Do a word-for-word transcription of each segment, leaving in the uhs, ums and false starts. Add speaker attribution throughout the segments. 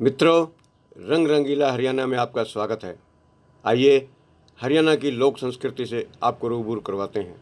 Speaker 1: मित्रों, रंग रंगीला हरियाणा में आपका स्वागत है। आइए हरियाणा की लोक संस्कृति से आपको रूबरू करवाते हैं।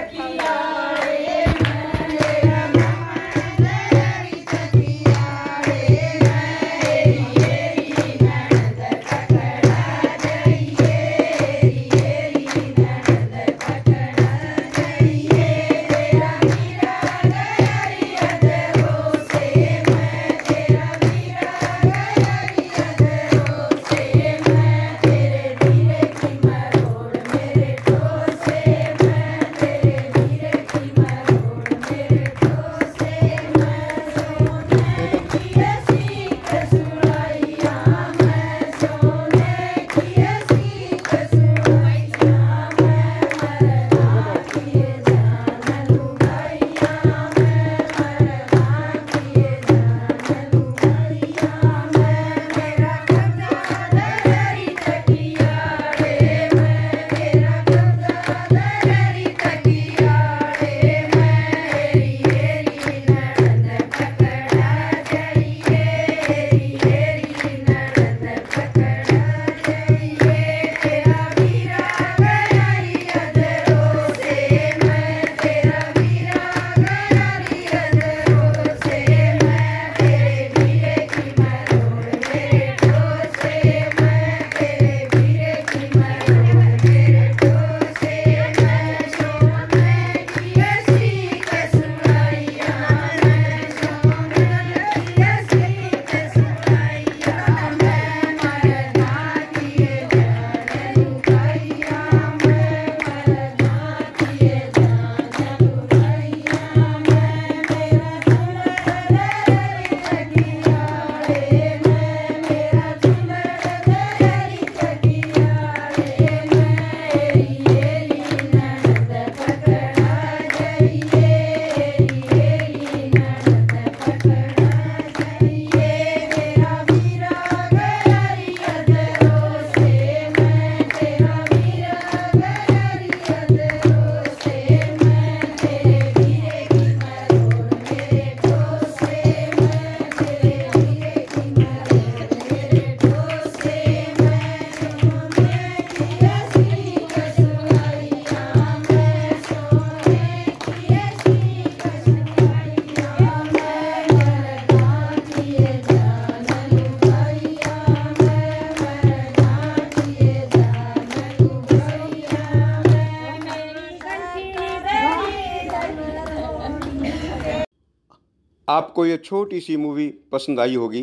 Speaker 1: आपको ये छोटी सी मूवी पसंद आई होगी।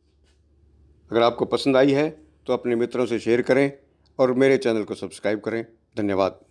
Speaker 1: अगर आपको पसंद आई है तो अपने मित्रों से शेयर करें और मेरे चैनल को सब्सक्राइब करें। धन्यवाद।